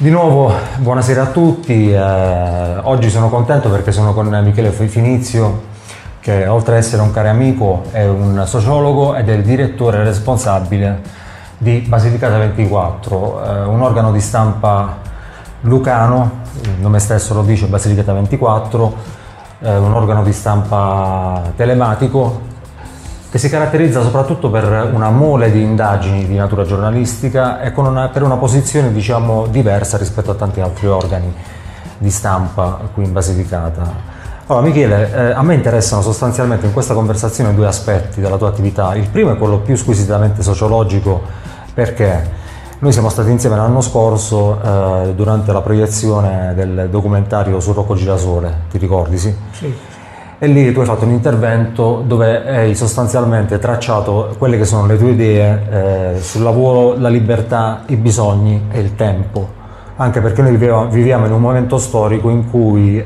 Di nuovo, buonasera a tutti. Oggi sono contento perché sono con Michele Finizio, che oltre ad essere un caro amico è un sociologo ed è il direttore responsabile di Basilicata 24, un organo di stampa lucano, il nome stesso lo dice, Basilicata 24, un organo di stampa telematico che si caratterizza soprattutto per una mole di indagini di natura giornalistica e per una posizione, diciamo, diversa rispetto a tanti altri organi di stampa qui in Basilicata. Allora Michele, a me interessano sostanzialmente in questa conversazione due aspetti della tua attività. Il primo è quello più squisitamente sociologico, perché noi siamo stati insieme l'anno scorso durante la proiezione del documentario su Rocco Girasole, ti ricordi? Sì? Sì. E lì tu hai fatto un intervento dove hai sostanzialmente tracciato quelle che sono le tue idee sul lavoro, la libertà, i bisogni e il tempo, anche perché noi viviamo in un momento storico in cui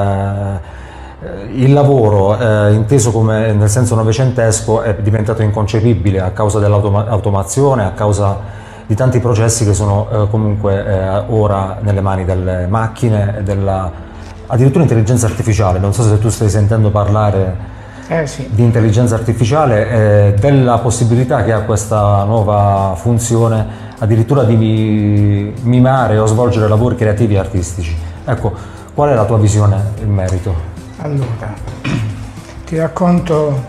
il lavoro, inteso come nel senso novecentesco, è diventato inconcepibile a causa dell'automazione, a causa di tanti processi che sono comunque ora nelle mani delle macchine e addirittura intelligenza artificiale. Non so se tu stai sentendo parlare Sì. di intelligenza artificiale e della possibilità che ha questa nuova funzione addirittura di mimare o svolgere lavori creativi e artistici. Ecco, qual è la tua visione in merito? Allora, ti racconto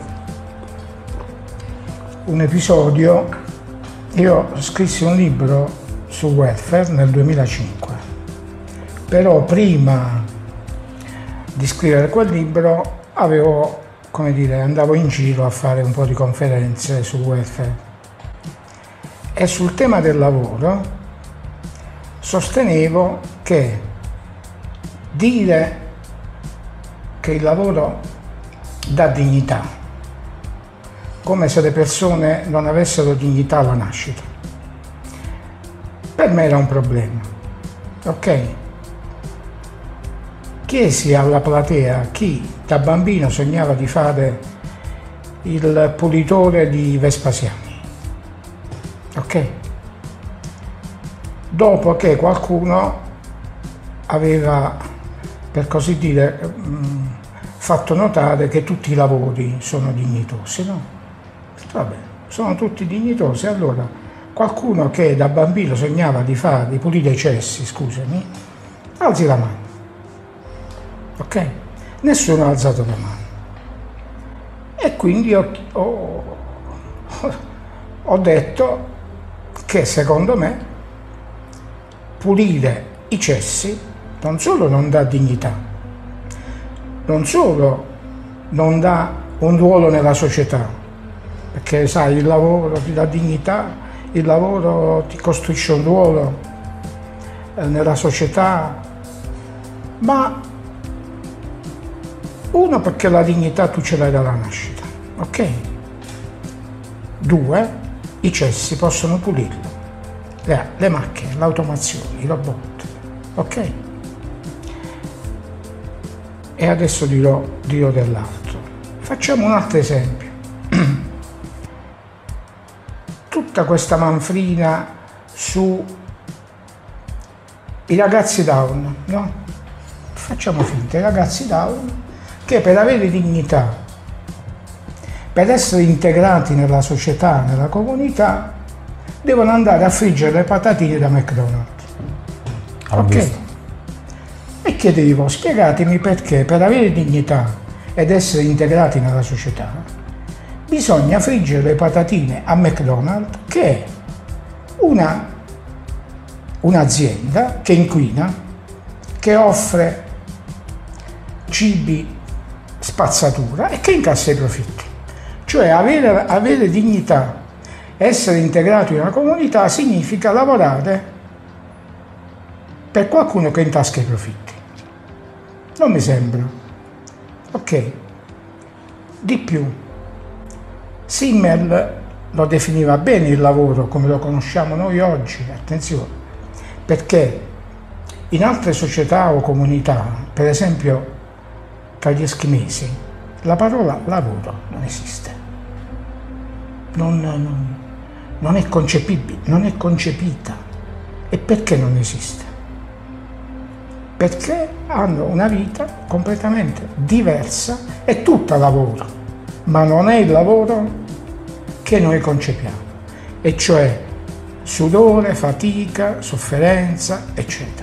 un episodio. Io scrissi un libro su welfare nel 2005, però prima di scrivere quel libro andavo in giro a fare un po' di conferenze sul welfare e sul tema del lavoro sostenevo che dire che il lavoro dà dignità, come se le persone non avessero dignità alla nascita, per me era un problema, ok? Chiesi alla platea chi da bambino sognava di fare il pulitore di Vespasiani, ok? Dopo che qualcuno aveva, per così dire, fatto notare che tutti i lavori sono dignitosi, no? Vabbè, sono tutti dignitosi, allora qualcuno che da bambino sognava di pulire i cessi, scusami, alzi la mano. Ok? Nessuno ha alzato la mano. E quindi ho detto che secondo me pulire i cessi non solo non dà dignità, non solo non dà un ruolo nella società, perché sai, il lavoro ti dà dignità, il lavoro ti costruisce un ruolo nella società, ma uno, perché la dignità tu ce l'hai dalla nascita, ok? Due, i cessi possono pulirlo, le macchine, l'automazione, i robot, ok? E adesso dirò dell'altro. Facciamo un altro esempio. Tutta questa manfrina su i ragazzi down, no? Facciamo finta, i ragazzi down che per avere dignità, per essere integrati nella società, nella comunità, devono andare a friggere le patatine da McDonald's. Ok? E chiedevo, spiegatemi perché per avere dignità ed essere integrati nella società bisogna friggere le patatine a McDonald's, che è un'azienda che inquina, che offre cibi spazzatura e che incassa i profitti. Cioè avere dignità, essere integrato in una comunità significa lavorare per qualcuno che intasca i profitti. Non mi sembra. Ok. Di più, Simmel lo definiva bene il lavoro come lo conosciamo noi oggi, attenzione, perché in altre società o comunità, per esempio tra gli eschimesi, la parola lavoro non esiste, non è concepibile, non è concepita. E perché non esiste? perché hanno una vita completamente diversa, è tutta lavoro, ma non è il lavoro che noi concepiamo, e cioè sudore, fatica, sofferenza, eccetera.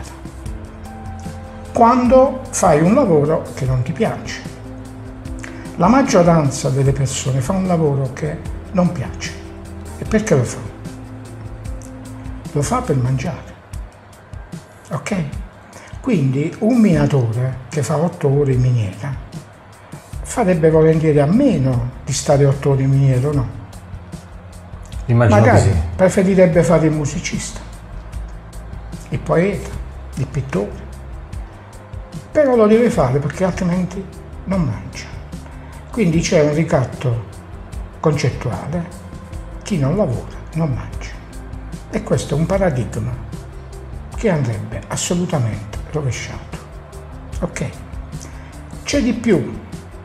Quando fai un lavoro che non ti piace. La maggioranza delle persone fa un lavoro che non piace. E perché lo fa? Lo fa per mangiare. Ok? Quindi un minatore che fa 8 ore in miniera farebbe volentieri a meno di stare 8 ore in miniera, o no? Immagino Magari così. preferirebbe fare il musicista, il poeta, il pittore, però lo deve fare perché altrimenti non mangia. Quindi c'è un ricatto concettuale: chi non lavora non mangia, e questo è un paradigma che andrebbe assolutamente rovesciato. Ok? C'è di più: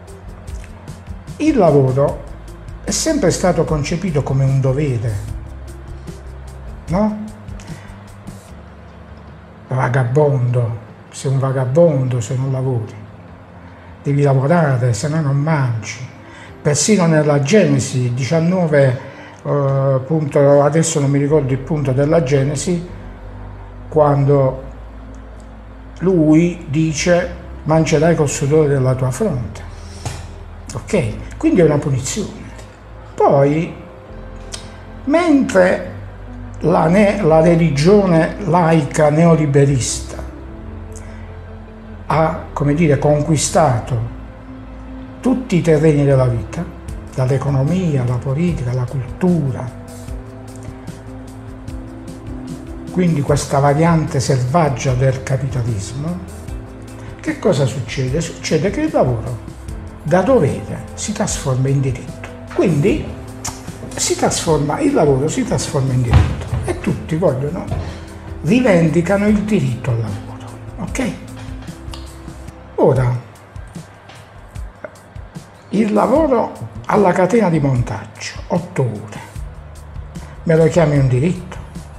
il lavoro è sempre stato concepito come un dovere, no? Vagabondo, sei un vagabondo se non lavori, devi lavorare, se no non mangi. Persino nella Genesi 19, punto, adesso non mi ricordo il punto della Genesi, quando lui dice: mangerai col sudore della tua fronte. Ok? Quindi è una punizione. Poi, mentre la religione laica neoliberista ha, come dire, conquistato tutti i terreni della vita, dall'economia, alla politica, alla cultura, quindi questa variante selvaggia del capitalismo, che cosa succede? Succede che il lavoro da dovere si trasforma in diritto. Quindi il lavoro si trasforma in diritto e tutti rivendicano il diritto al lavoro. Ok? Ora, il lavoro alla catena di montaggio, 8 ore, me lo chiami un diritto?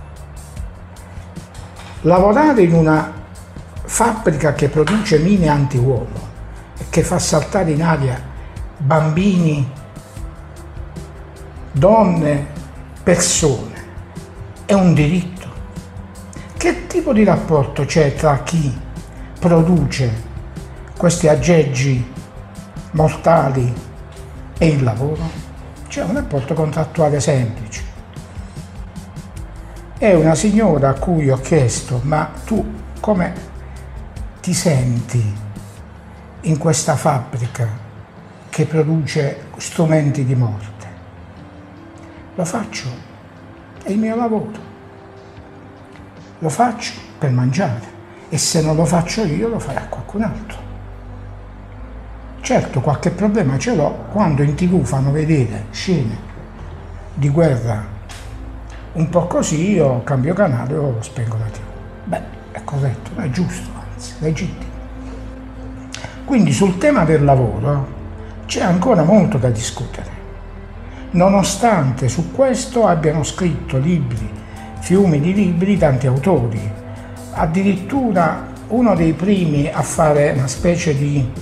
Lavorare in una fabbrica che produce mine antiuomo e che fa saltare in aria bambini, donne, persone, è un diritto? Che tipo di rapporto c'è tra chi produce questi aggeggi mortali e il lavoro? C'è un rapporto contrattuale semplice. È una signora a cui ho chiesto: ma tu come ti senti in questa fabbrica che produce strumenti di morte? Lo faccio, è il mio lavoro, lo faccio per mangiare, e se non lo faccio io lo farà qualcun altro. Certo, qualche problema ce l'ho quando in TV fanno vedere scene di guerra un po' così, io cambio canale o spengo la TV. Beh, è corretto, è giusto, anzi, legittimo. Quindi sul tema del lavoro c'è ancora molto da discutere, nonostante su questo abbiano scritto libri, fiumi di libri, tanti autori. Addirittura uno dei primi a fare una specie di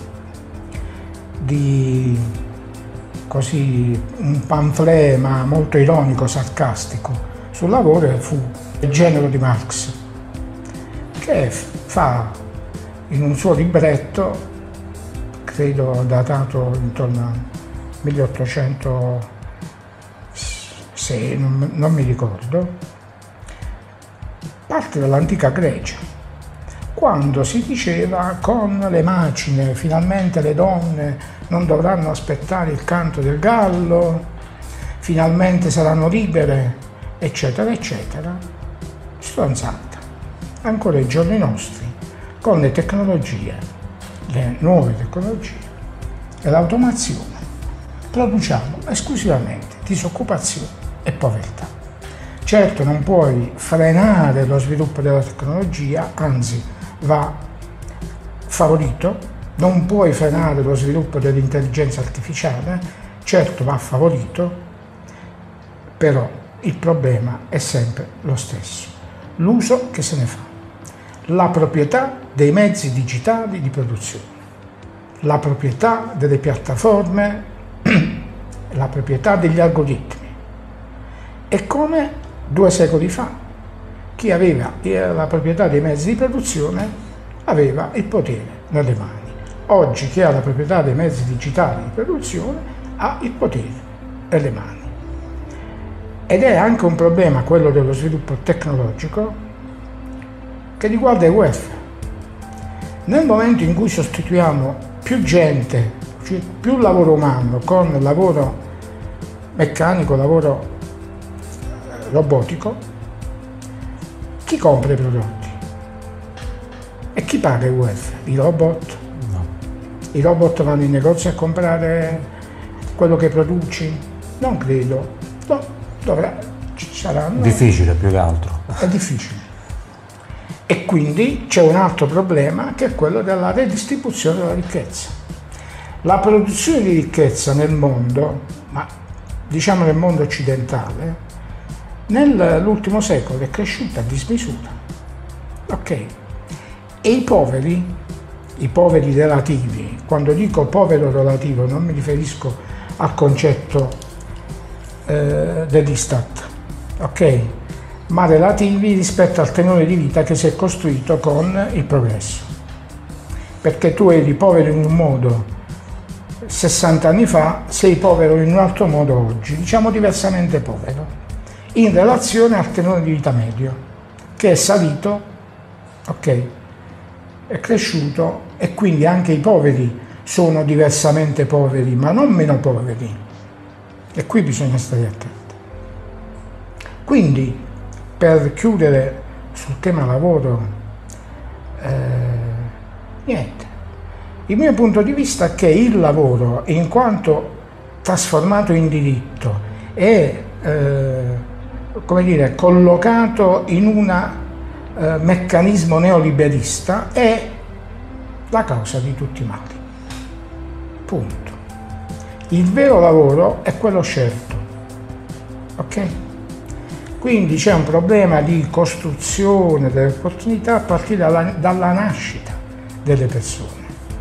così, un pamphlet, ma molto ironico, sarcastico, sul lavoro fu Il genero di Marx, che fa in un suo libretto, credo datato intorno al 1806, non mi ricordo, parte dall'antica Grecia, quando si diceva: con le macine finalmente le donne non dovranno aspettare il canto del gallo, finalmente saranno libere, eccetera, eccetera. Stronzata. Ancora ai giorni nostri, con le tecnologie, le nuove tecnologie e l'automazione, produciamo esclusivamente disoccupazione e povertà. Certo, non puoi frenare lo sviluppo della tecnologia, anzi va favorito. Non puoi frenare lo sviluppo dell'intelligenza artificiale, certo va favorito, però il problema è sempre lo stesso: l'uso che se ne fa. la proprietà dei mezzi digitali di produzione, la proprietà delle piattaforme, la proprietà degli algoritmi. E come 2 secoli fa chi aveva la proprietà dei mezzi di produzione aveva il potere nelle mani. Oggi chi ha la proprietà dei mezzi digitali di produzione ha il potere nelle mani. Ed è anche un problema, quello dello sviluppo tecnologico, che riguarda il welfare. Nel momento in cui sostituiamo più gente, cioè più lavoro umano con lavoro meccanico, lavoro robotico, chi compra i prodotti? E chi paga il welfare? I robot? No. I robot vanno in negozio a comprare quello che produci? Non credo. No. Ci saranno. Difficile più che altro. È difficile. E quindi c'è un altro problema che è quello della redistribuzione della ricchezza. La produzione di ricchezza nel mondo, ma diciamo nel mondo occidentale, nell'ultimo secolo è cresciuta a dismisura. Ok? E i poveri relativi, quando dico povero relativo non mi riferisco al concetto dell'Istat, ok? Ma relativi rispetto al tenore di vita che si è costruito con il progresso. Perché tu eri povero in un modo 60 anni fa, sei povero in un altro modo oggi, diciamo diversamente povero, in relazione al tenore di vita medio, che è salito, ok? È cresciuto, e quindi anche i poveri sono diversamente poveri, ma non meno poveri. E qui bisogna stare attenti. Quindi, per chiudere sul tema lavoro, niente. Il mio punto di vista è che il lavoro, in quanto trasformato in diritto, è come dire, collocato in un meccanismo neoliberista, è la causa di tutti i mali. Punto. Il vero lavoro è quello scelto, ok? Quindi c'è un problema di costruzione delle opportunità a partire dalla nascita delle persone.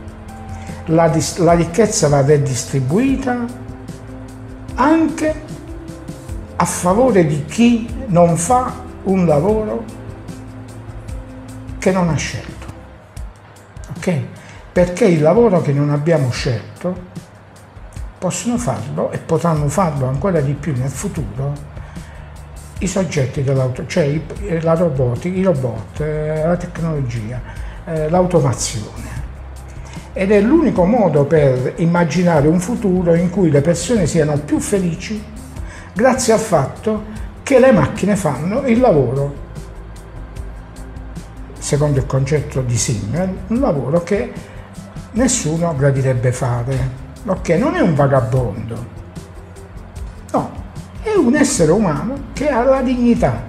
La ricchezza va redistribuita anche a favore di chi non fa un lavoro che non ha scelto, ok? Perché il lavoro che non abbiamo scelto possono farlo, e potranno farlo ancora di più nel futuro, i soggetti dell'auto, cioè la robotica, i robot, la tecnologia, l'automazione. Ed è l'unico modo per immaginare un futuro in cui le persone siano più felici grazie al fatto che le macchine fanno il lavoro, secondo il concetto di Singer, un lavoro che nessuno gradirebbe fare. Ok, non è un vagabondo, no, è un essere umano che ha la dignità.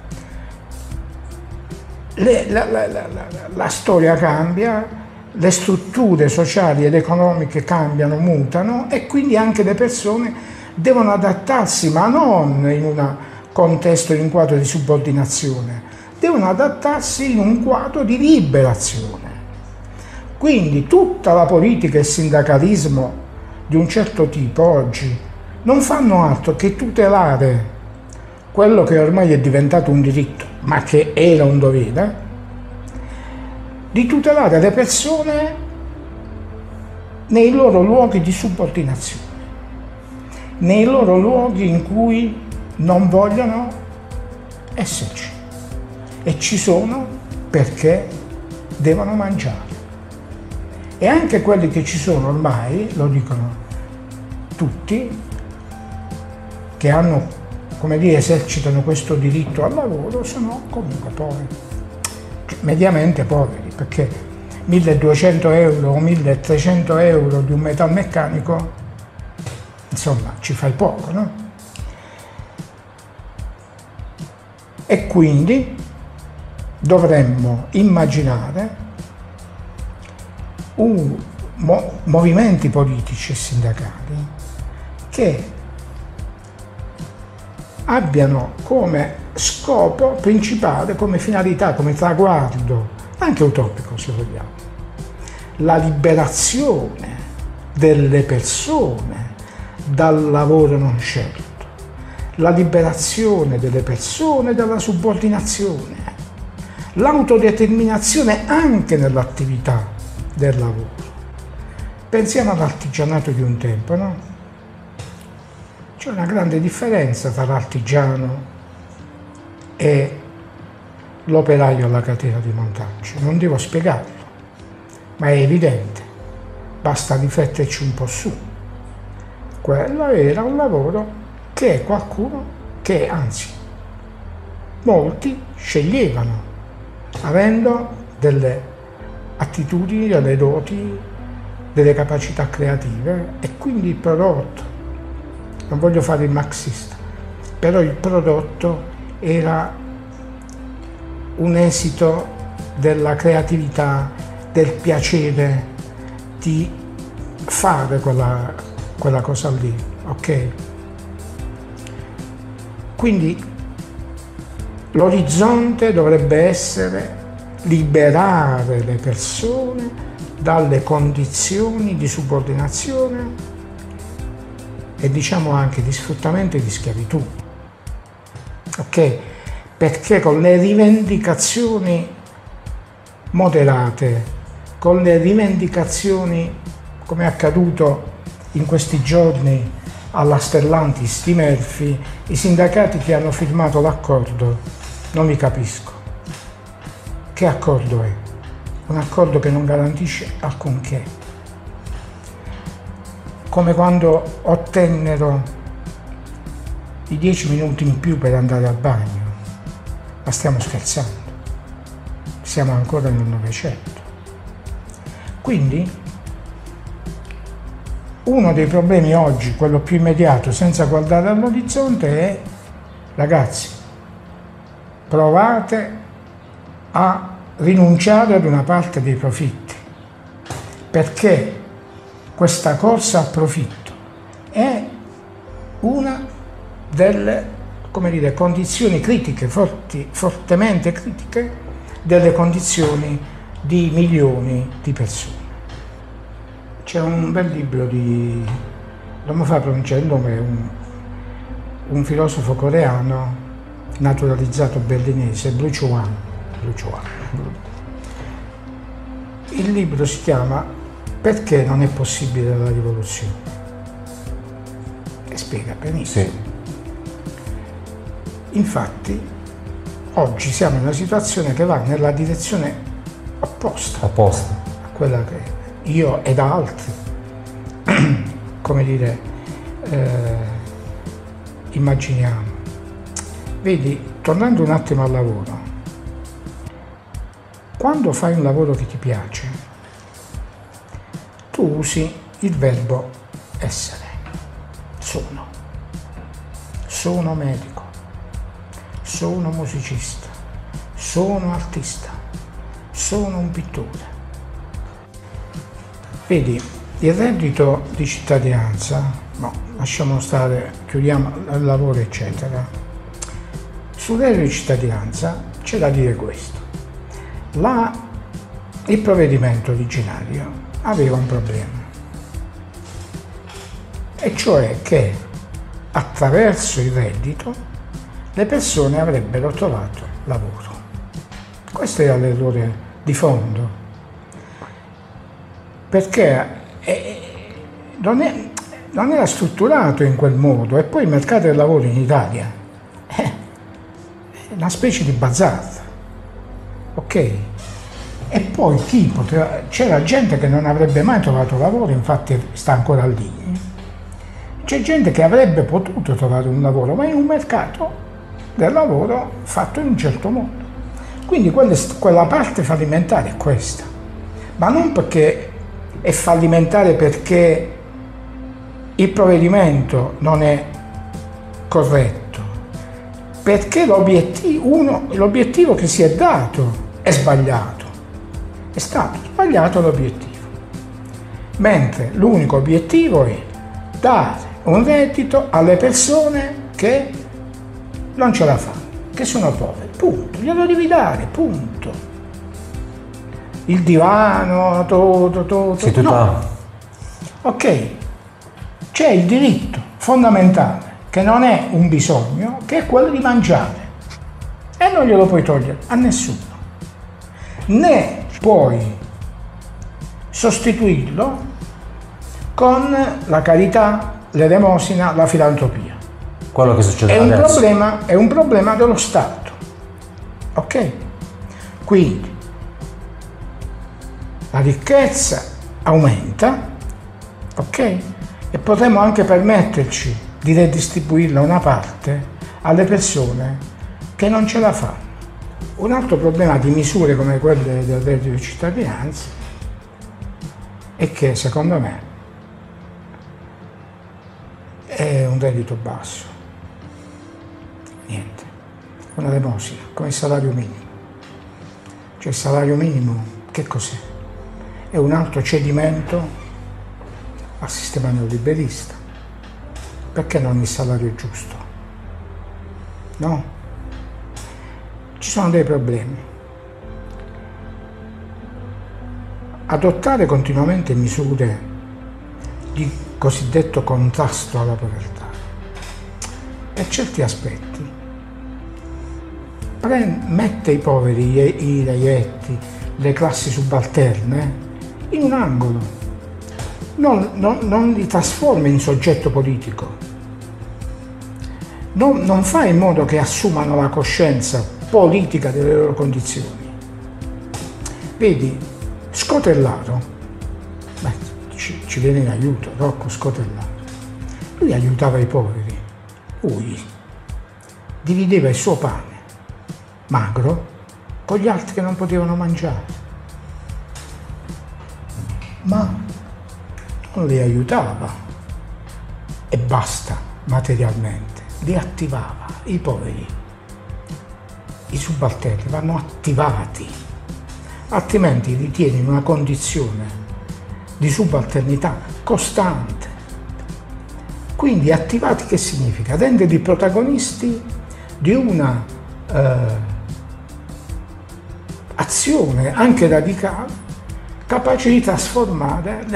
La storia cambia, le strutture sociali ed economiche cambiano, mutano, e quindi anche le persone devono adattarsi, ma non in un contesto, in un quadro di subordinazione, devono adattarsi in un quadro di liberazione. Quindi tutta la politica e il sindacalismo di un certo tipo oggi non fanno altro che tutelare quello che ormai è diventato un diritto, ma che era un dovere, di tutelare le persone nei loro luoghi di subordinazione, nei loro luoghi in cui non vogliono esserci, e ci sono perché devono mangiare. E anche quelli che ci sono ormai, lo dicono tutti, che hanno, come dire, esercitano questo diritto al lavoro, sono comunque poveri, mediamente poveri, perché 1.200 euro o 1.300 euro di un metalmeccanico, insomma, ci fai poco, no? E quindi dovremmo immaginare movimenti politici e sindacali che abbiano come scopo principale, come finalità, come traguardo anche utopico se vogliamo, la liberazione delle persone dal lavoro non scelto, la liberazione delle persone dalla subordinazione, l'autodeterminazione anche nell'attività del lavoro. Pensiamo all'artigianato di un tempo, no? C'è una grande differenza tra l'artigiano e l'operaio alla catena di montaggio. Non devo spiegarlo, ma è evidente, basta rifletterci un po' su. Quello era un lavoro che qualcuno, che anzi molti sceglievano, avendo delle attitudini, delle doti, delle capacità creative, e quindi il prodotto, non voglio fare il marxista, però il prodotto era un esito della creatività, del piacere di fare quella cosa lì, ok? Quindi l'orizzonte dovrebbe essere liberare le persone dalle condizioni di subordinazione e diciamo anche di sfruttamento e di schiavitù, ok? Perché con le rivendicazioni moderate, con le rivendicazioni, come è accaduto in questi giorni alla Stellantis di Melfi, i sindacati che hanno firmato l'accordo, non mi capisco. Che accordo è? Un accordo che non garantisce alcunché. Come quando ottennero i 10 minuti in più per andare al bagno. Ma stiamo scherzando. Siamo ancora nel Novecento. Quindi uno dei problemi oggi, quello più immediato, senza guardare all'orizzonte, è: ragazzi, provate a rinunciare ad una parte dei profitti, perché questa corsa al profitto è una delle, come dire, condizioni critiche, fortemente critiche, delle condizioni di milioni di persone. C'è un bel libro di, non mi fa pronunciare il nome, un filosofo coreano naturalizzato berlinese, Blu Chuan. Il libro si chiama Perché non è possibile la rivoluzione? E spiega benissimo. Sì. Infatti, oggi siamo in una situazione che va nella direzione opposta a quella che io ed altri, come dire, immaginiamo. Vedi, tornando un attimo al lavoro, quando fai un lavoro che ti piace, tu usi il verbo essere. Sono medico, sono musicista, sono artista, sono un pittore. Vedi, il reddito di cittadinanza, no, lasciamo stare, chiudiamo il lavoro eccetera. Sul reddito di cittadinanza c'è da dire questo: il provvedimento originario aveva un problema, e cioè che attraverso il reddito le persone avrebbero trovato lavoro. Questo era l'errore di fondo, perché non era strutturato in quel modo, e poi il mercato del lavoro in Italia è una specie di bazar, ok? E poi c'era gente che non avrebbe mai trovato lavoro, infatti sta ancora lì. C'è gente che avrebbe potuto trovare un lavoro, ma in un mercato del lavoro fatto in un certo modo. Quindi quella parte fallimentare è questa, ma non perché è fallimentare perché il provvedimento non è corretto, perché l'obiettivo che si è dato è sbagliato. È stato sbagliato l'obiettivo, mentre l'unico obiettivo è dare un reddito alle persone che non ce la fanno, che sono povere, punto, glielo devi dare, punto. il divano, Sì, tutta... no. Ok, c'è il diritto fondamentale, che non è un bisogno, che è quello di mangiare. E non glielo puoi togliere a nessuno. Né puoi sostituirlo con la carità, l'elemosina, la filantropia. Quello che succede È adesso. è un problema dello Stato. Ok? Quindi la ricchezza aumenta, ok? E potremmo anche permetterci di redistribuirla una parte alle persone che non ce la fanno. Un altro problema di misure come quelle del reddito di cittadinanza è che secondo me è un reddito basso. Niente, una elemosina, come il salario minimo. Cioè il salario minimo che cos'è? È un altro cedimento al sistema neoliberista. Perché non il salario giusto? No? Ci sono dei problemi. Adottare continuamente misure di cosiddetto contrasto alla povertà, per certi aspetti, mette i poveri, i reietti, le classi subalterne in un angolo, non li trasforma in soggetto politico, non fa in modo che assumano la coscienza politica delle loro condizioni. Vedi, Scotellato, ci viene in aiuto, Rocco Scotellato, lui aiutava i poveri, lui divideva il suo pane magro con gli altri che non potevano mangiare, ma non li aiutava e basta materialmente, li attivava. I poveri, i subalterni vanno attivati, altrimenti li tieni in una condizione di subalternità costante. Quindi attivati che significa? Renderli protagonisti di una azione anche radicale, capace di trasformare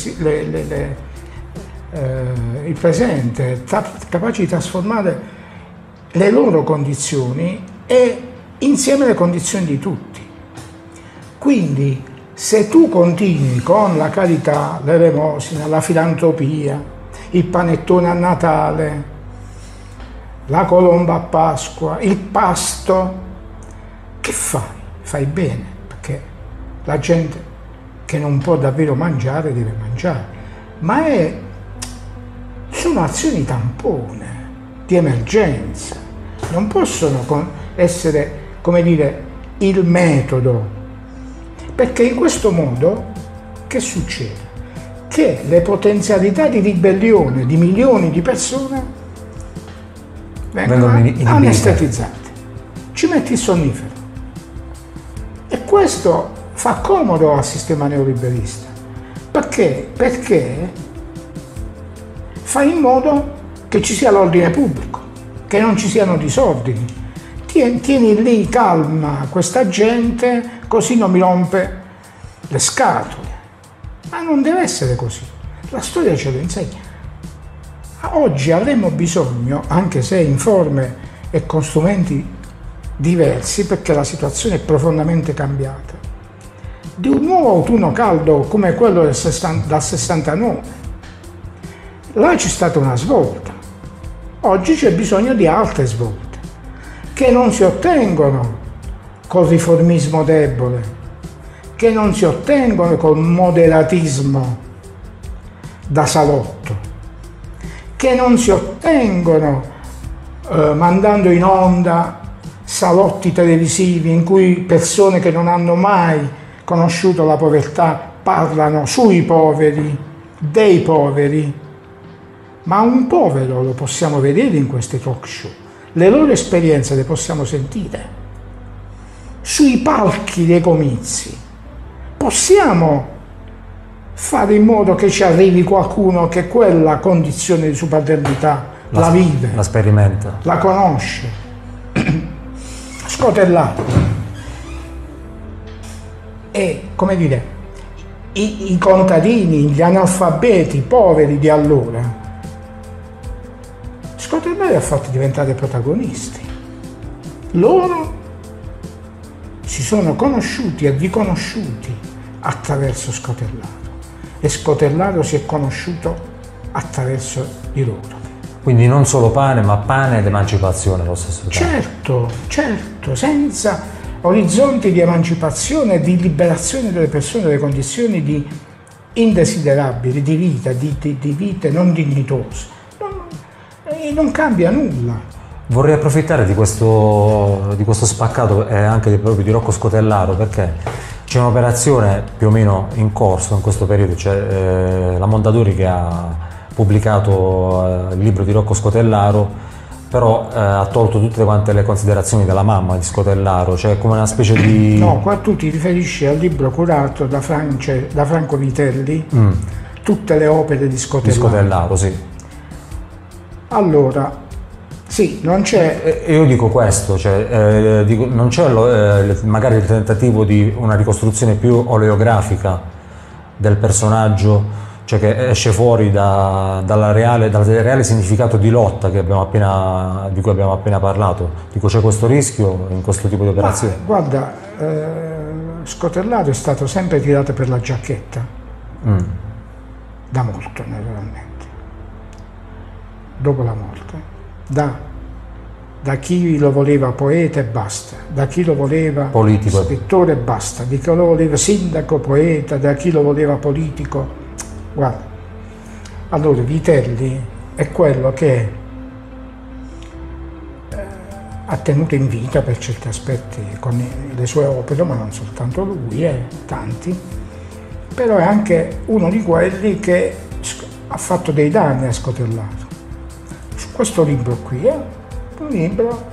il presente, capace di trasformare le loro condizioni e insieme le condizioni di tutti. Quindi se tu continui con la carità, l'elemosina, la filantropia, il panettone a Natale, la colomba a Pasqua, il pasto, che fai? Fai bene, perché la gente che non può davvero mangiare deve mangiare, ma sono azioni tampone, di emergenza, non possono essere, come dire, il metodo, perché in questo modo che succede? Che le potenzialità di ribellione di milioni di persone vengono anestetizzate. Ci metti il sonnifero. E questo fa comodo al sistema neoliberista. Perché? Perché fa in modo che ci sia l'ordine pubblico, che non ci siano disordini. Tieni lì calma questa gente, così non mi rompe le scatole. Ma non deve essere così. La storia ce lo insegna. Oggi avremo bisogno, anche se in forme e con strumenti diversi, perché la situazione è profondamente cambiata, di un nuovo autunno caldo come quello dal 69. Là c'è stata una svolta. Oggi c'è bisogno di altre svolte, che non si ottengono col riformismo debole, che non si ottengono col moderatismo da salotto, che non si ottengono mandando in onda salotti televisivi in cui persone che non hanno mai conosciuto la povertà parlano sui poveri, dei poveri. Ma un povero lo possiamo vedere in queste talk show, le loro esperienze le possiamo sentire sui palchi dei comizi. Possiamo fare in modo che ci arrivi qualcuno che quella condizione di subalternità la vive, la sperimenta, la conosce. Scotellato e, come dire, i contadini, gli analfabeti, i poveri di allora, Scotellaro li ha fatti diventare protagonisti. Loro si sono conosciuti e riconosciuti attraverso Scotellaro e Scotellaro si è conosciuto attraverso di loro. Quindi non solo pane, ma pane ed emancipazione allo stesso tempo. Certo, certo, senza orizzonti di emancipazione e di liberazione delle persone dalle condizioni di indesiderabili, di vite non dignitose. Non cambia nulla. Vorrei approfittare di questo spaccato e anche proprio di Rocco Scotellaro, perché c'è un'operazione più o meno in corso in questo periodo, c'è la Mondadori che ha pubblicato il libro di Rocco Scotellaro, però ha tolto tutte quante le considerazioni della mamma di Scotellaro, cioè come una specie di... No, qua tu ti riferisci al libro curato da Franco Vitelli, tutte le opere di Scotellaro. Di Scotellaro, sì. Allora, sì, non c'è... Io dico questo, cioè, non c'è magari il tentativo di una ricostruzione più oleografica del personaggio, cioè che esce fuori dal reale significato di lotta di cui abbiamo appena parlato. Dico, c'è questo rischio in questo tipo di operazione? Guarda, Scotellaro è stato sempre tirato per la giacchetta, da molto naturalmente, dopo la morte, da chi lo voleva poeta e basta, da chi lo voleva politico, scrittore e basta, di chi lo voleva sindaco, poeta, da chi lo voleva politico. Guarda, allora Vitelli è quello che ha tenuto in vita per certi aspetti con le sue opere, ma non soltanto lui, tanti, però è anche uno di quelli che ha fatto dei danni a Scotellaro. Su questo libro qui un libro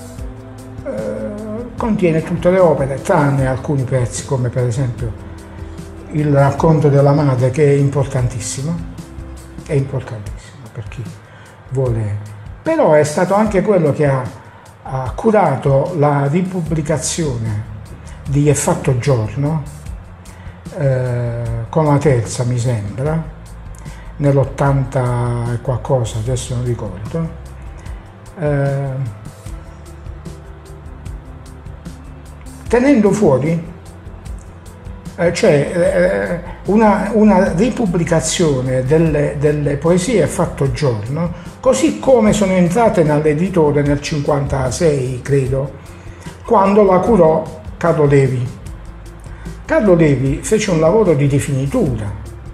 contiene tutte le opere, tranne alcuni pezzi, come per esempio il racconto della madre, che è importantissimo per chi vuole, però è stato anche quello che ha curato la ripubblicazione di È fatto giorno, con la terza mi sembra, nell'80 e qualcosa, adesso non ricordo, tenendo fuori una ripubblicazione delle poesie Fatto giorno, così come sono entrate nell'editore nel 56, credo, quando la curò Carlo Levi. Carlo Levi fece un lavoro di rifinitura,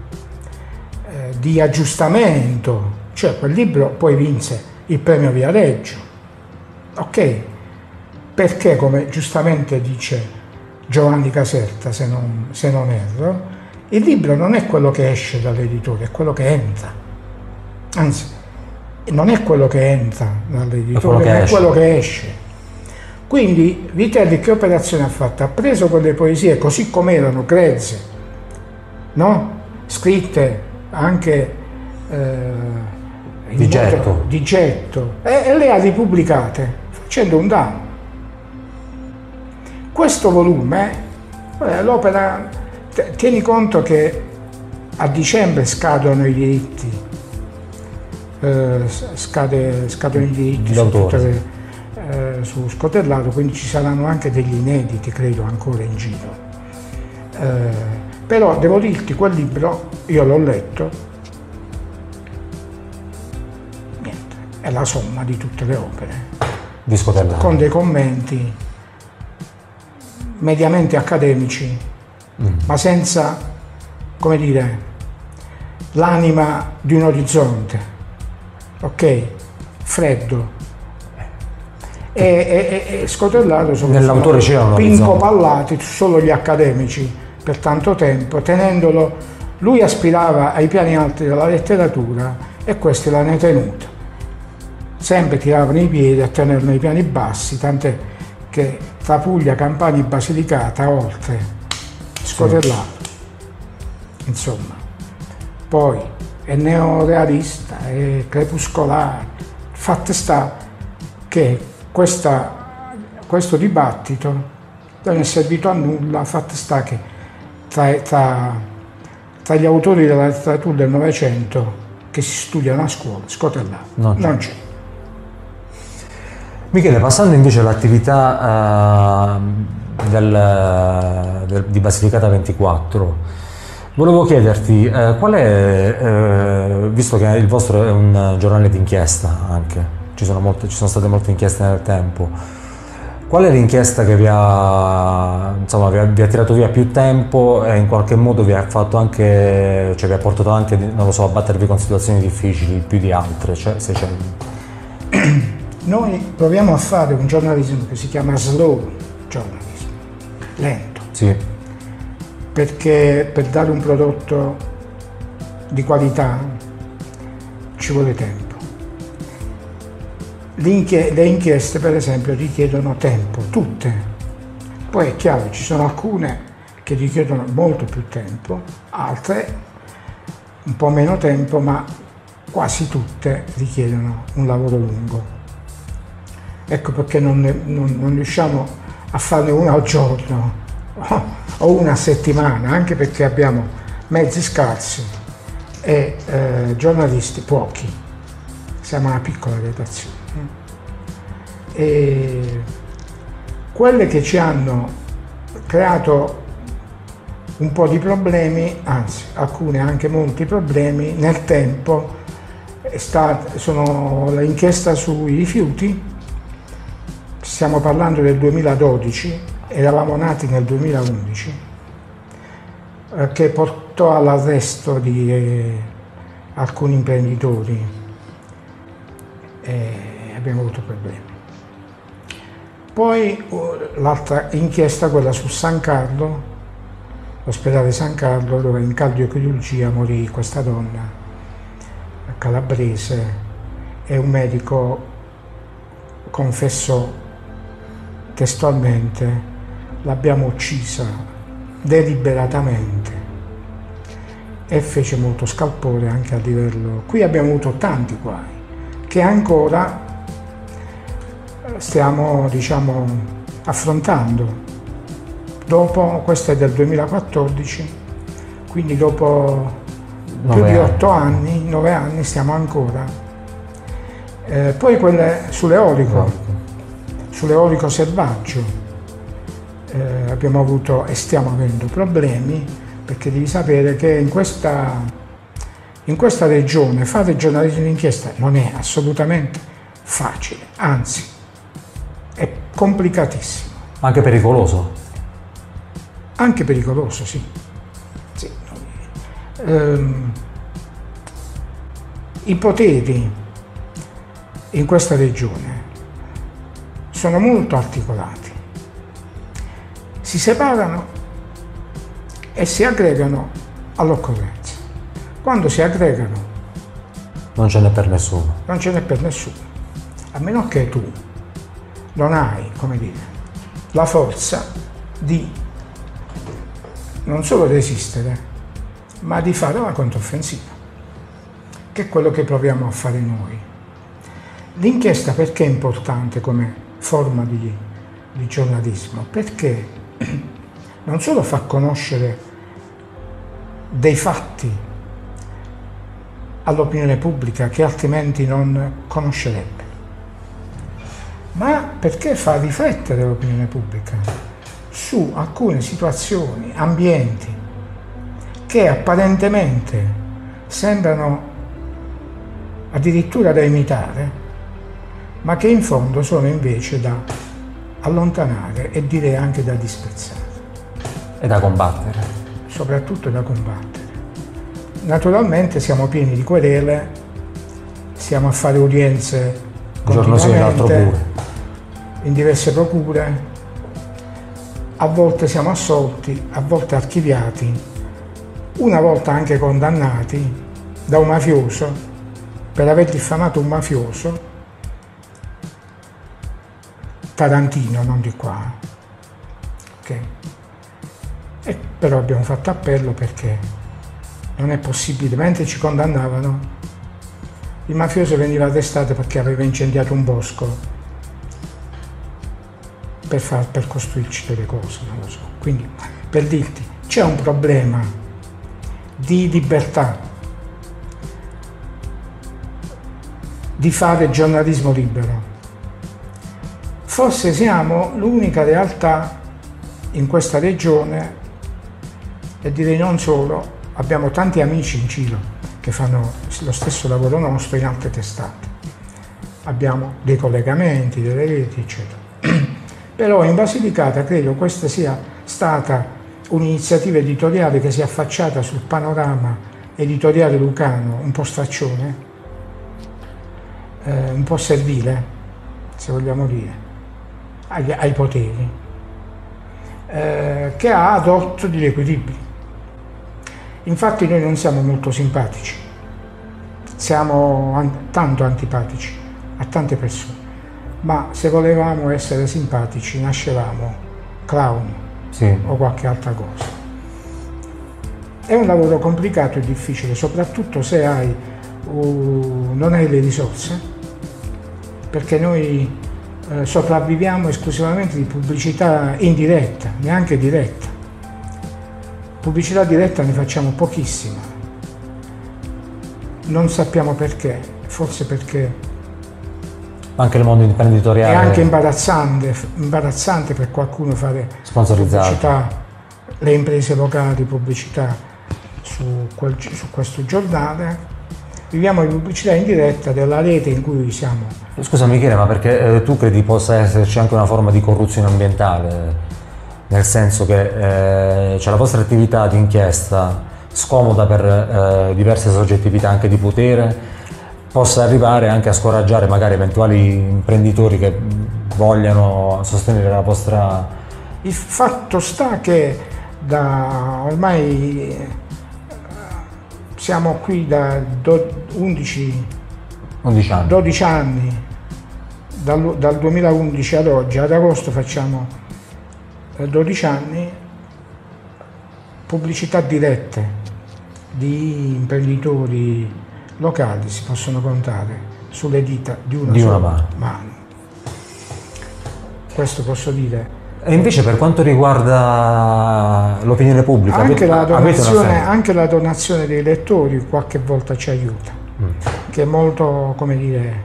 di aggiustamento, cioè quel libro poi vinse il premio Viareggio, ok? Perché, come giustamente dice Giovanni Caserta, se non erro, il libro non è quello che esce dall'editore, è quello che entra. Anzi, non è quello che entra dall'editore, ma è quello che esce. Quindi Vitelli che operazione ha fatto? Ha preso quelle poesie così come erano, grezze, no? Scritte anche di getto, e le ha ripubblicate facendo un danno. Questo volume, l'opera, tieni conto che a dicembre scadono i diritti, scadono i diritti su Scotellaro, quindi ci saranno anche degli inediti, credo, ancora in giro. Però devo dirti, quel libro io l'ho letto, niente, è la somma di tutte le opere di Scotellaro, con dei commenti mediamente accademici, ma senza, come dire, l'anima di un orizzonte, ok? Freddo. E Scotellaro nell'autore c'era Pinco Pallati, solo gli accademici per tanto tempo, tenendolo, lui aspirava ai piani alti della letteratura e questi l'hanno tenuto. Sempre tiravano i piedi a tenerlo nei piani bassi, tant'è che tra Puglia, Campania e Basilicata, oltre Scotellaro, insomma, poi è neorealista, è crepuscolare. Fatto sta che questo dibattito non è servito a nulla, fatto sta che tra gli autori della letteratura del Novecento che si studiano a scuola, scotellato, non c'è. Michele, passando invece all'attività di Basilicata 24, volevo chiederti qual è, visto che il vostro è un giornale d'inchiesta anche, ci sono state molte inchieste nel tempo, qual è l'inchiesta che vi ha tirato via più tempo e in qualche modo vi ha fatto anche, cioè vi ha portato anche, non lo so, a battervi con situazioni difficili più di altre, cioè se c'è... Noi proviamo a fare un giornalismo che si chiama slow journalism, lento. Sì. Perché per dare un prodotto di qualità ci vuole tempo. Le inchieste, per esempio, richiedono tempo, tutte. Poi è chiaro, ci sono alcune che richiedono molto più tempo, altre un po' meno tempo, ma quasi tutte richiedono un lavoro lungo. Ecco perché non riusciamo a farne una al giorno o una a settimana, anche perché abbiamo mezzi scarsi e giornalisti pochi. Siamo una piccola redazione. E quelle che ci hanno creato un po' di problemi, anzi alcune anche molti problemi nel tempo, sono l'inchiesta sui rifiuti. Stiamo parlando del 2012, eravamo nati nel 2011, che portò all'arresto di alcuni imprenditori e abbiamo avuto problemi. Poi l'altra inchiesta, quella su San Carlo, l'ospedale San Carlo, dove in cardiochirurgia morì questa donna calabrese e un medico confessò testualmente: l'abbiamo uccisa deliberatamente, e fece molto scalpore anche a livello. Qui abbiamo avuto tanti guai che ancora stiamo, diciamo, affrontando. Dopo, questo è del 2014, quindi dopo più di 8 anni, 9 anni stiamo ancora. Poi quelle sull'eolico selvaggio abbiamo avuto e stiamo avendo problemi, perché devi sapere che in questa regione fare giornalismo d'inchiesta non è assolutamente facile, anzi è complicatissimo. Anche pericoloso? Anche pericoloso, sì. Sì. I poteri in questa regione sono molto articolati, si separano e si aggregano all'occorrenza. Quando si aggregano non ce n'è per nessuno. Non ce n'è per nessuno, a meno che tu non hai, come dire, la forza di non solo resistere, ma di fare una controffensiva, che è quello che proviamo a fare noi. L'inchiesta perché è importante come forma di giornalismo? Perché non solo fa conoscere dei fatti all'opinione pubblica che altrimenti non conoscerebbe, ma perché fa riflettere l'opinione pubblica su alcune situazioni, ambienti che apparentemente sembrano addirittura da imitare, ma che in fondo sono invece da allontanare e direi anche da disprezzare. E da combattere. Soprattutto da combattere. Naturalmente siamo pieni di querele, siamo a fare udienze continuamente in diverse procure, a volte siamo assolti, a volte archiviati, una volta anche condannati da un mafioso per aver diffamato un mafioso tarantino, non di qua, okay. E però abbiamo fatto appello perché non è possibile. Mentre ci condannavano, il mafioso veniva arrestato perché aveva incendiato un bosco per costruirci delle cose, non lo so. Quindi, per dirti, c'è un problema di libertà, di fare giornalismo libero. Forse siamo l'unica realtà in questa regione, e direi non solo, abbiamo tanti amici in giro che fanno lo stesso lavoro nostro in altre testate. Abbiamo dei collegamenti, delle reti, eccetera. Però in Basilicata credo questa sia stata un'iniziativa editoriale che si è affacciata sul panorama editoriale lucano, un po' straccione, un po' servile, se vogliamo dire, ai poteri, che ha adotto degli equilibri. Infatti noi non siamo molto simpatici, siamo tanto antipatici a tante persone, ma se volevamo essere simpatici nascevamo clown, sì, o qualche altra cosa. È un lavoro complicato e difficile, soprattutto se non hai le risorse, perché noi sopravviviamo esclusivamente di pubblicità indiretta, neanche diretta. Pubblicità diretta ne facciamo pochissima, non sappiamo perché, forse perché anche il mondo imprenditoriale è anche imbarazzante per qualcuno fare pubblicità, le imprese locali, pubblicità su questo giornale. Viviamo di pubblicità indiretta della rete in cui siamo. Scusa Michele, ma perché tu credi possa esserci anche una forma di corruzione ambientale? Nel senso che c'è la vostra attività di inchiesta scomoda per diverse soggettività anche di potere, possa arrivare anche a scoraggiare magari eventuali imprenditori che vogliano sostenere la vostra... Il fatto sta che da ormai siamo qui da 12 anni, dal 2011 ad oggi, ad agosto facciamo 12 anni, pubblicità dirette di imprenditori locali si possono contare sulle dita di una sola mano. Questo posso dire. E invece per quanto riguarda l'opinione pubblica, anche la donazione dei lettori qualche volta ci aiuta, che è molto, come dire...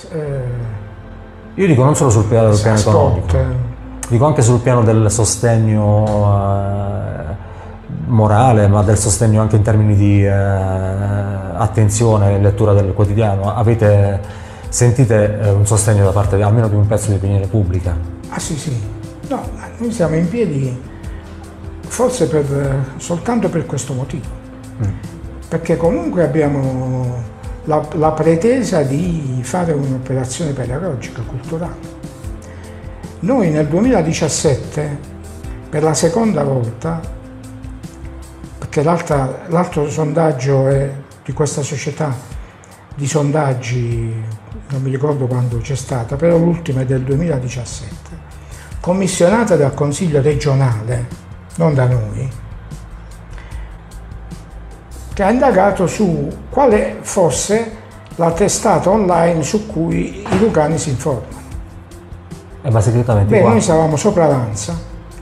io dico non solo sul piano economico, dico anche sul piano del sostegno morale, ma del sostegno anche in termini di attenzione e lettura del quotidiano. Sentite un sostegno da parte almeno di un pezzo di opinione pubblica? Ah sì. No, noi siamo in piedi forse soltanto per questo motivo, perché comunque abbiamo la pretesa di fare un'operazione pedagogica, culturale. Noi nel 2017, per la seconda volta, perché l'altro sondaggio è di questa società di sondaggi, non mi ricordo quando c'è stata, però l'ultima è del 2017, commissionata dal Consiglio regionale, non da noi, che ha indagato su quale fosse la testata online su cui i lucani si informano. E Basilicata noi stavamo sopra Avanza,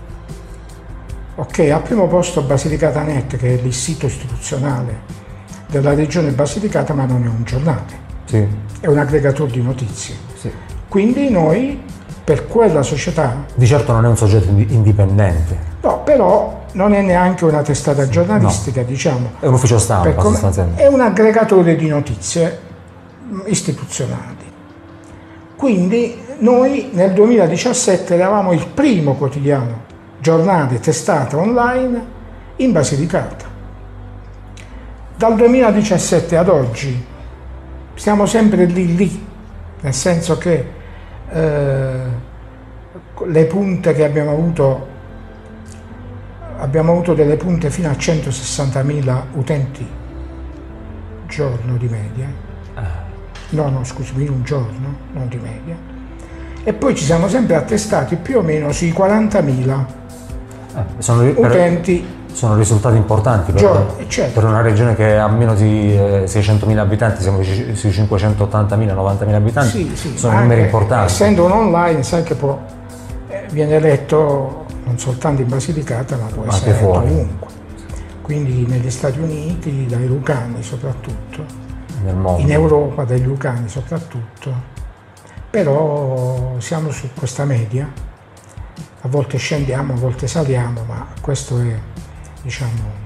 ok, al primo posto Basilicata Net, che è il sito istituzionale della regione Basilicata, ma non è un giornale, sì, è un aggregatore di notizie. Sì. Quindi noi, per quella società... Di certo non è un soggetto indipendente. No, però non è neanche una testata giornalistica, no, diciamo. È un ufficio stampa, sostanzialmente. È un aggregatore di notizie istituzionali. Quindi noi nel 2017 eravamo il primo quotidiano, giornale, testata online in Basilicata. Dal 2017 ad oggi siamo sempre lì, nel senso che le punte che abbiamo avuto delle punte fino a 160.000 utenti giorno di media, no scusami, in un giorno, non di media, e poi ci siamo sempre attestati più o meno sui 40.000 utenti. Sono risultati importanti certo, per una regione che ha meno di 600.000 abitanti, siamo sui 580.000, 90.000 abitanti, sì, sono numeri importanti. Essendo un online, sai che viene letto non soltanto in Basilicata, ma può essere letto ovunque. quindi negli Stati Uniti dai Lucani soprattutto, nel mondo. In Europa dai Lucani soprattutto, però siamo su questa media, a volte scendiamo, a volte saliamo, ma questo è, diciamo,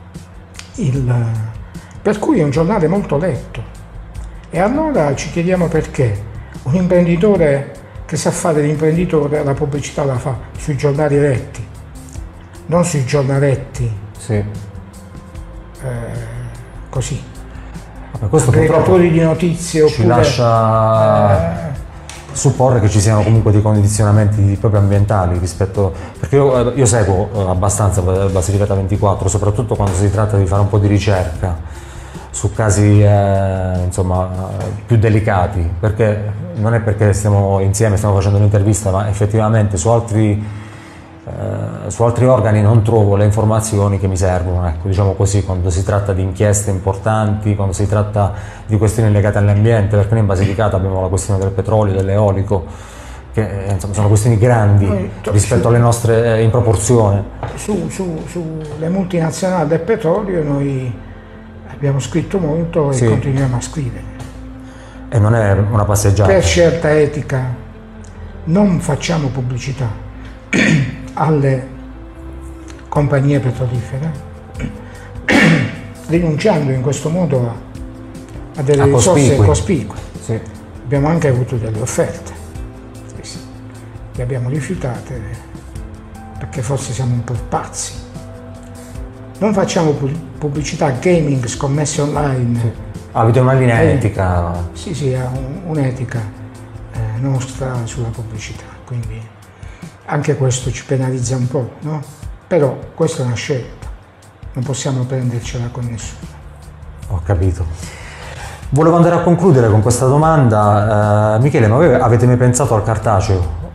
per cui è un giornale molto letto. E allora ci chiediamo perché un imprenditore che sa fare l'imprenditore la pubblicità la fa sui giornali letti, non sui giornaletti. Sì. Così. Vabbè, questo aggregatori di notizie ci lascia supporre che ci siano comunque dei condizionamenti proprio ambientali rispetto, perché io seguo abbastanza Basilicata 24, soprattutto quando si tratta di fare un po' di ricerca su casi insomma più delicati, perché non è perché stiamo insieme, stiamo facendo un'intervista, ma effettivamente su altri organi non trovo le informazioni che mi servono, ecco, diciamo così, quando si tratta di inchieste importanti, quando si tratta di questioni legate all'ambiente, perché noi in Basilicata abbiamo la questione del petrolio, dell'eolico, che insomma sono questioni grandi rispetto alle nostre in proporzione. Sulle multinazionali del petrolio noi abbiamo scritto molto e continuiamo a scrivere. E non è una passeggiata. Per scelta etica non facciamo pubblicità alle compagnie petrolifere, rinunciando in questo modo a delle risorse cospicue. Sì. Abbiamo anche avuto delle offerte, le abbiamo rifiutate perché forse siamo un po' pazzi. Non facciamo pubblicità gaming, scommesse online. Sì. Avete una linea etica? Sì, ha un'etica nostra sulla pubblicità, quindi anche questo ci penalizza un po', no? Però questa è una scelta, non possiamo prendercela con nessuno. Ho capito. Volevo andare a concludere con questa domanda. Michele, ma voi avete mai pensato al cartaceo?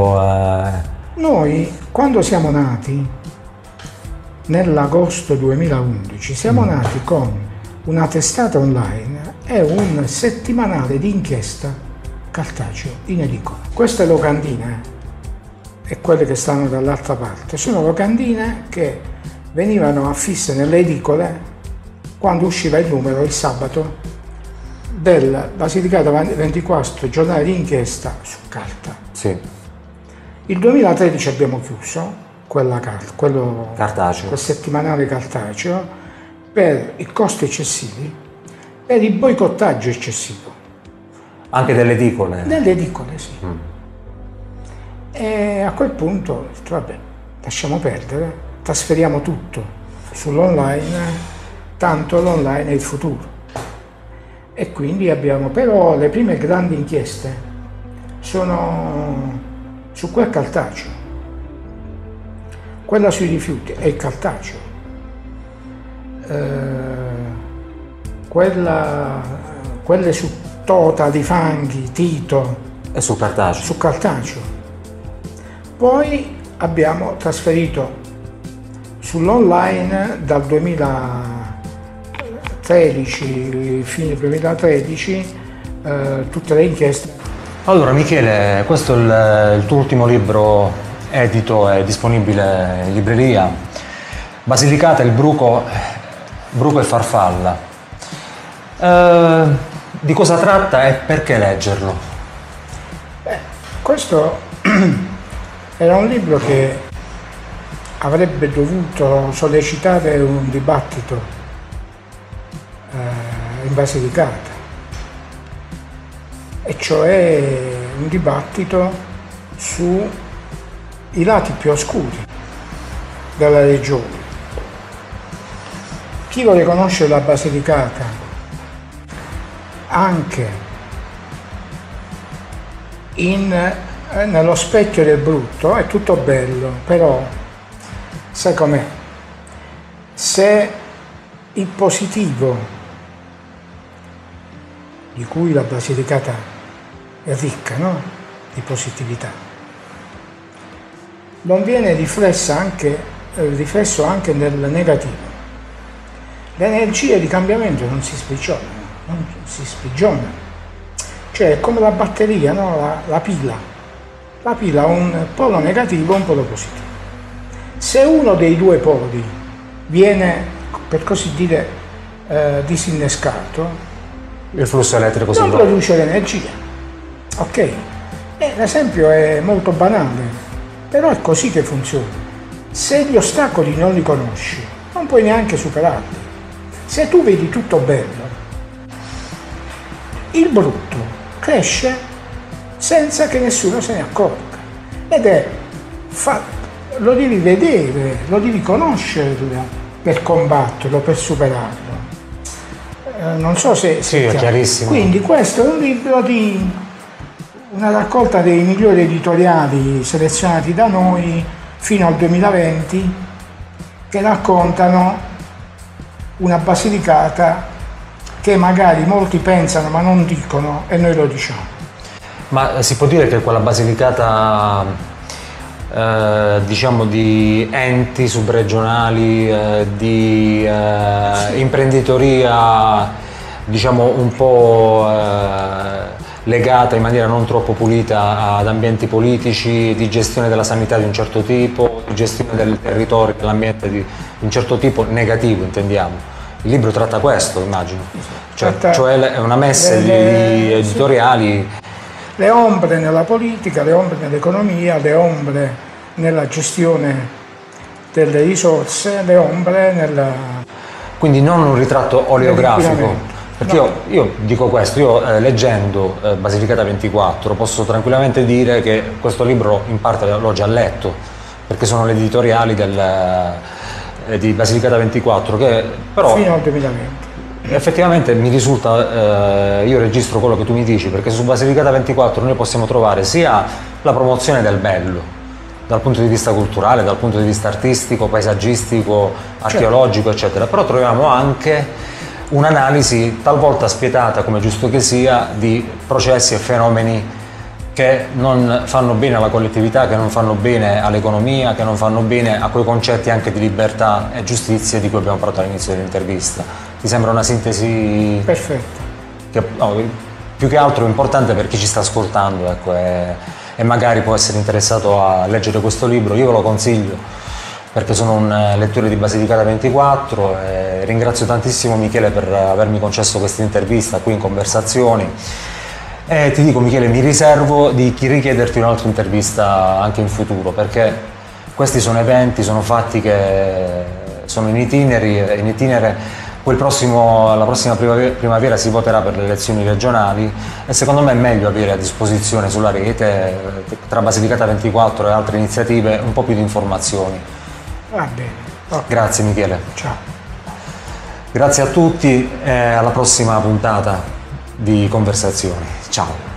Noi, quando siamo nati, nell'agosto 2011, siamo nati con una testata online e un settimanale di inchiesta cartaceo in edicola. Queste locandine e quelle che stanno dall'altra parte sono locandine che venivano affisse nelle edicole quando usciva il numero il sabato del Basilicata 24 giornale di inchiesta su carta. Sì. Il 2013 abbiamo chiuso quel settimanale cartaceo per i costi eccessivi e il boicottaggio eccessivo. Anche delle edicole? Delle edicole, sì. E a quel punto, vabbè, lasciamo perdere, trasferiamo tutto sull'online, tanto l'online è il futuro. E quindi abbiamo, però le prime grandi inchieste sono su quel cartaceo. Quella sui rifiuti è il cartaceo. Quelle su Tota, di Fanghi, Tito. È su cartaceo. Su cartaceo. Poi abbiamo trasferito sull'online dal 2013, fine 2013, tutte le inchieste. Allora Michele, questo è il tuo ultimo libro edito e disponibile in libreria. Basilicata, il bruco e farfalla. Di cosa tratta e perché leggerlo? Questo era un libro che avrebbe dovuto sollecitare un dibattito in Basilicata, e cioè un dibattito sui lati più oscuri della regione. Chi vuole conoscere la Basilicata anche nello specchio del brutto è tutto bello, però sai com'è? Se il positivo di cui la Basilicata è ricca, no? Di positività, non viene riflesso anche nel negativo. Le energie di cambiamento non si sprigionano, cioè è come la batteria, no? La pila ha un polo negativo e un polo positivo. Se uno dei due poli viene per così dire, disinnescato, Il flusso elettrico si non blocca. produce l'energia. Ok? L'esempio è molto banale, però è così che funziona. Se gli ostacoli non li conosci, non puoi neanche superarli. Se tu vedi tutto bello, il brutto cresce senza che nessuno se ne accorga. Ed è lo devi vedere, lo devi conoscere per combatterlo, per superarlo. Non so se Sì, è chiarissimo. Quindi questo è un libro di una raccolta dei migliori editoriali selezionati da noi fino al 2020, che raccontano una Basilicata che magari molti pensano ma non dicono, e noi lo diciamo. Ma si può dire che quella Basilicata, diciamo, di enti subregionali, di imprenditoria, diciamo, un po' legata in maniera non troppo pulita ad ambienti politici, di gestione della sanità di un certo tipo, di gestione del territorio, dell'ambiente di un certo tipo, negativo intendiamo. Il libro tratta questo, immagino, cioè è una messe di editoriali. Le ombre nella politica, le ombre nell'economia, le ombre nella gestione delle risorse, le ombre nella... Quindi non un ritratto oleografico. Perché no. io dico questo, io leggendo Basilicata 24 posso tranquillamente dire che questo libro in parte l'ho già letto, perché sono le editoriali di Basilicata 24, che però... Fino al 2020. Effettivamente mi risulta, io registro quello che tu mi dici, perché su Basilicata 24 noi possiamo trovare sia la promozione del bello, dal punto di vista culturale, dal punto di vista artistico, paesaggistico, archeologico, eccetera, però troviamo anche un'analisi talvolta spietata, come giusto che sia, di processi e fenomeni che non fanno bene alla collettività, che non fanno bene all'economia, che non fanno bene a quei concetti anche di libertà e giustizia di cui abbiamo parlato all'inizio dell'intervista. Ti sembra una sintesi perfetta? Che, no, più che altro importante per chi ci sta ascoltando, ecco, e magari può essere interessato a leggere questo libro. Io ve lo consiglio perché sono un lettore di Basilicata 24 e ringrazio tantissimo Michele per avermi concesso questa intervista qui in Conversazioni. E ti dico, Michele, mi riservo di richiederti un'altra intervista anche in futuro, perché questi sono eventi, sono fatti che sono in itinere. Poi la prossima primavera si voterà per le elezioni regionali e secondo me è meglio avere a disposizione sulla rete, tra Basilicata 24 e altre iniziative, un po' più di informazioni. Va bene. Okay. Grazie Michele. Ciao. Grazie a tutti e alla prossima puntata di Conversazioni. Ciao.